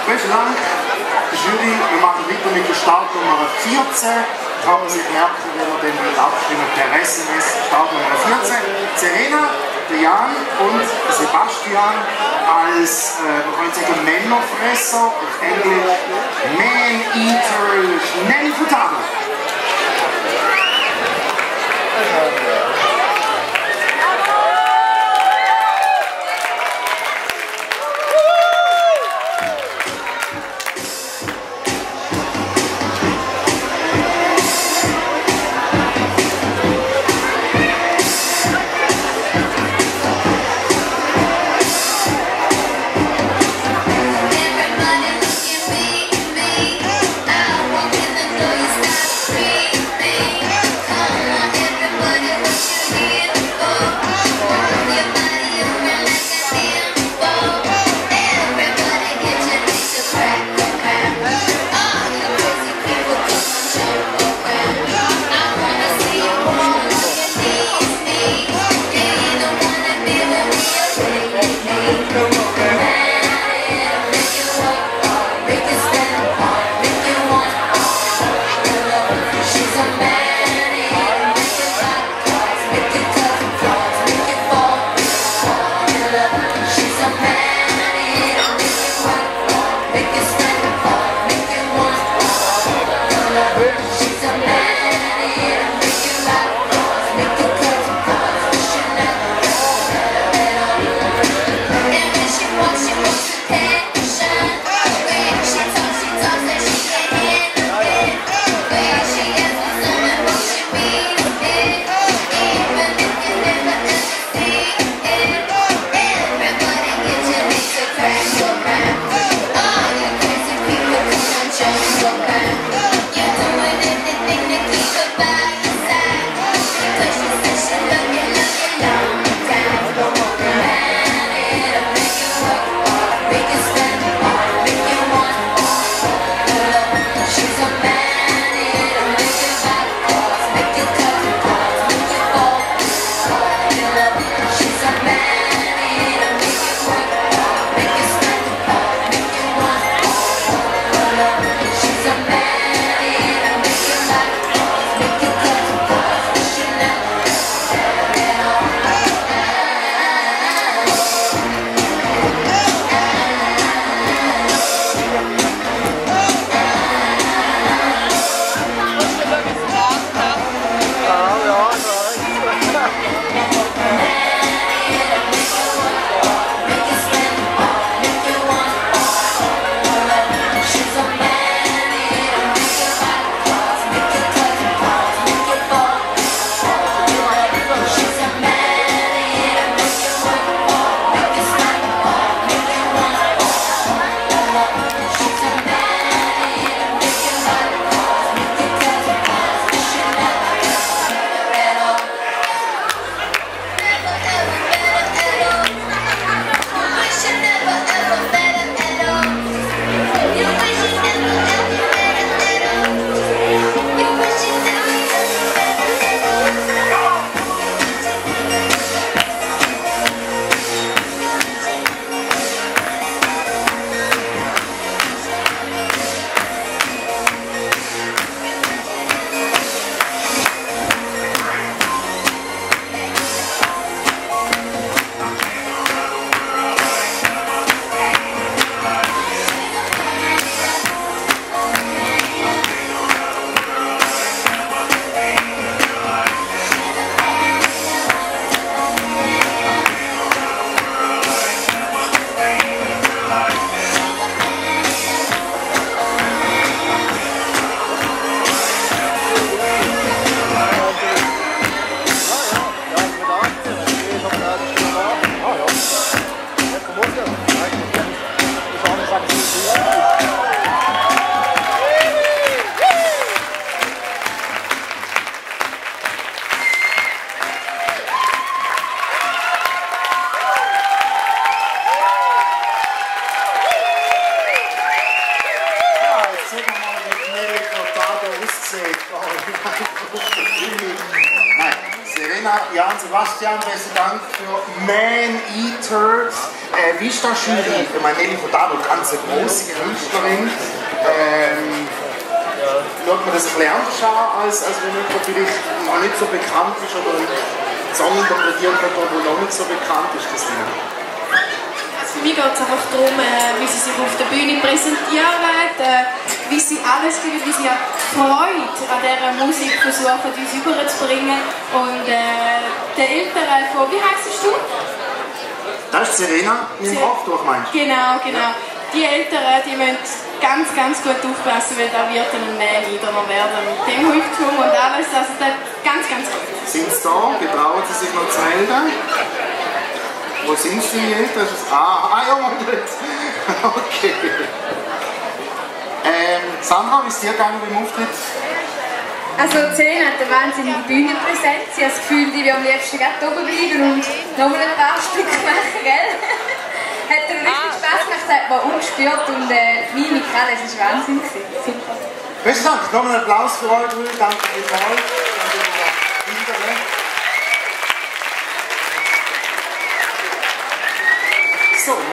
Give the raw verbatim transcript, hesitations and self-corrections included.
Besten Dank. Jury, wir machen weiter mit der Startnummer vierzehn. Kann man sich merken, wenn wir dann mit abstimmen per S M S. Startnummer vierzehn. Serena, der Jan und der Sebastian als, äh, man könnte sagen, Männerfresser, auf Englisch Man-Eater, schnell Futado. Nein, Serena, Jan, Sebastian, besten Dank für Man-Eater. Äh, wie ist das Jury? Ich meine, Nelly Furtado, ganz eine große Künstlerin. Ähm, schaut man das ein bisschen anders an, als, als wenn jemand vielleicht noch nicht so bekannt ist oder einen Song interpretiert hat, der noch nicht so bekannt ist? Das Ding. Für mich geht es einfach darum, äh, wie sie sich auf der Bühne präsentieren, äh, wie sie alles geben, wie sie Freude an dieser Musik versuchen, uns überzubringen. Und äh, der Ältere von, wie heisst du? Das ist Serena im Kopftuch, meinst du? Genau, genau. Die Älteren, die müssen ganz, ganz gut aufpassen, weil da wird dann mehr niederner werden mit dem Hüftschwung und alles. Also das ganz, ganz gut. Sind sie da? Getrauen sie sich noch zu melden? Wo sind sie jetzt? Das ist, ah, ah ja, Moment. Okay. Ähm, Sandra, wie ist dir gegangen beim Auftritt? Also Serena hat eine wahnsinnige Bühnenpräsenz. Sie hat das Gefühl, die will am liebsten gerade oben bleiben und nochmal ein paar Stück machen, gell? Hat ihr richtig Spaß gemacht, hat man umgespürt und äh, Mimik, alles war Wahnsinn. Super. Besten Dank, nochmal einen Applaus für euch. Danke vielmals. So.